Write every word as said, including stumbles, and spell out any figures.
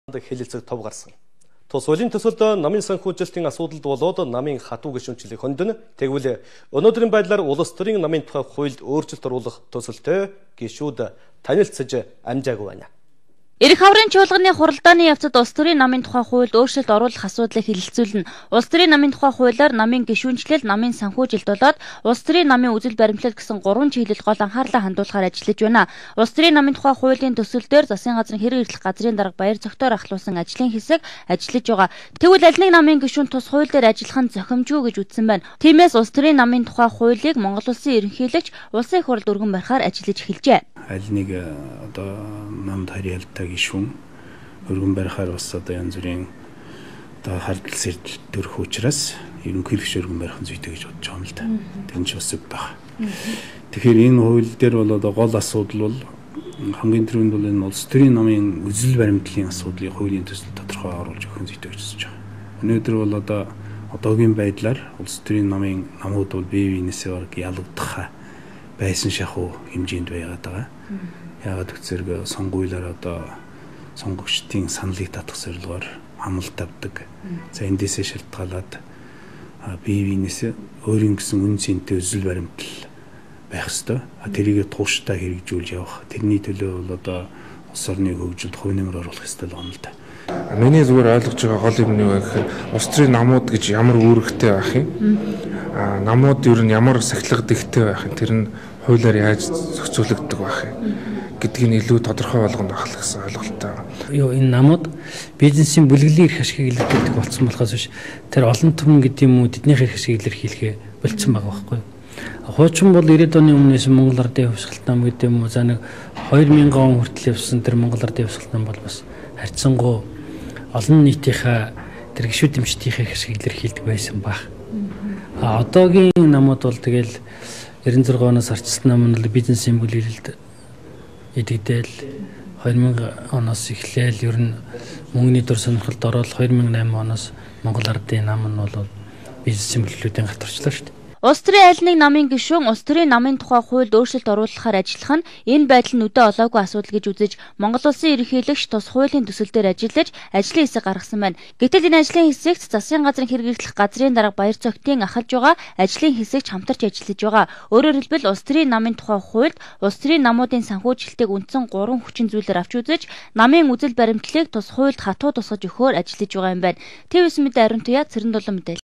хэлэлцэг тов гарсан. Тус хуулийн төсөлд намын санхүүжилтийн асуудалд болоод намын хатуу гишүүнчлийг хөндөнд тэгвэл өнөөдрийн байдлаар улс төрийн намын тухай хуульд өөрчлөлт оруулах төсөлтөө гишүүд танилцж амжаагүй байна. Эрх аврын чуулганы хуралдааны явцад улс төрийн намын тухай хуульд өөрчлөлт оруулах асуудлыг хэлэлцүүлнэ. Улс төрийн намын тухай хуулиар намын гишүүнчлэл, намын санхүүжилт болоод улс төрийн намын үзэл баримтлал гэсэн гурван чиглэл гол анхаарлаа хандуулахаар ажиллаж байна. Улс төрийн намын тухай хуулийн төсөл дээр засгийн газрын хэрэг эрхлэх газрын дарга баяр зохиолоор ахлуулсан ажлын хэсэг ажиллаж байгаа. Тэгвэл аль нэг намын гишүүн тус хууль дээр ажиллах нь зохимжгүй гэж үзсэн байна. Тиймээс улс төрийн намын тухай хуулийг Монгол улсын ерөнхийлөгч улсын их хурлд өргөн барихаар ажиллаж эхэлжээ. Аль нэг одоо намд харьяалтай гишүүн өргөн барихаар бас одоо янз бүрийн одоо хардл сэрж төрөх учраас ерөнхийлөгч өргөн барих нь зүйтэй гэж бодож байгаа юм л да. Тэр нь ч бас үг байна. Тэгэхээр энэ хууль дээр бол одоо гол асуудал бол хамгийн түрүүнд бол энэ улс төрийн намын үзэл баримтлалын асуудлыг хуулийн төсөлд тодорхой оруулж өгөх нь зүйтэй гэж үзэж байгаа. Өнөөдөр бол одоо одоогийн байдлаар улс төрийн намын намууд бол бие биенээсээ бараг ялагдах байсан шахуу хэмжээнд байгаад байгаа. Яагаад гэвэл сонгуулиар одоо сонгогчдын саналыг татах зорилгоор амлалт авдаг. За эндээсээ шалтгаалаад бие биенээсээ өөрийн гэсэн үн цэнтэй үзэл баримтлал байх ёстой. Тэрийг тууштай хэрэгжүүлж явах. Тэрний төлөө бол одоо улс орны хөгжилд хувь нэмэр оруулах ёстой юм л да. Миний зүгээр ойлгож байгаа гол юм нь юу гэхээр улс төрийн намууд гэж ямар үүрэгтэй байх юм? А намууд ер нь ямар сахилга дэгтэй байх юм? Тэр нь хуулиар яаж зохицуулагддаг байх юм гэдгийг илүү тодорхой болгоно байх гэсэн ойлголттой байна. Юу энэ намууд бизнесийн бүлэглэлийн эрх ашигыг илэрхийлдэг болсон болохоос биш тэр олон түмэн гэдэг юм уу тэднийх эрх ашигыг илэрхийлэхээ болцсон байгаа байхгүй юу? Хуучин бол ирээдүйн оны өмнөөс Монгол Ардын хувьсгалт нам гэдэг юм уу за нэг хоёр мянган он хүртэл явсан тэр Монгол Ардын хувьсгалт нам бол бас харьцангуй олон нийтийнхээ тэр гишүүд эмчтийн эрх ашигыг илэрхийлдэг байсан баг. А одоогийн намууд бол тэгэл девяносто шесть оноос арчсан нам нь бизнесийн бүлэглэлд идэгдээл хоёр мянга оноос эхлээл ер нь мөнгөний дур сонирхолд ороод хоёр мянга найман оноос Монгол Ардын нам нь бол бизнесийн бүлэглэлүүдийн галт орчлоо шүү дээ. Улс төрийн аль нэг намын гишүүн улс төрийн намын тухай хуульд өөрчлөлт оруулахаар ажиллах нь энэ байдал нь өдөө олоогүй асуудал гэж үзэж Монгол улсын ерөнхийлөгч тус хуулийн төсөл дээр ажиллаж ажлын хэсэг гаргасан байна. Гэтэл энэ ажлын хэсэгт засгийн газрын хэрэг эрхлэх газрын дарга баяр зохиолын ахалж байгаа ажлын хэсэгч хамтарч ажиллаж байгаа. Өөрөөр хэлбэл улс төрийн намын тухай хуульд улс төрийн намуудын санхүүжилтийг үндсэн гурван хүчин зүйлээр авч үзэж намын үзэл баримтлалыг тус хуульд хатуу тусгаж өгөхөөр ажиллаж байгаа юм байна. Тэвс мэдээ ариун туяа Цэрэн дулаан мэдээлэл.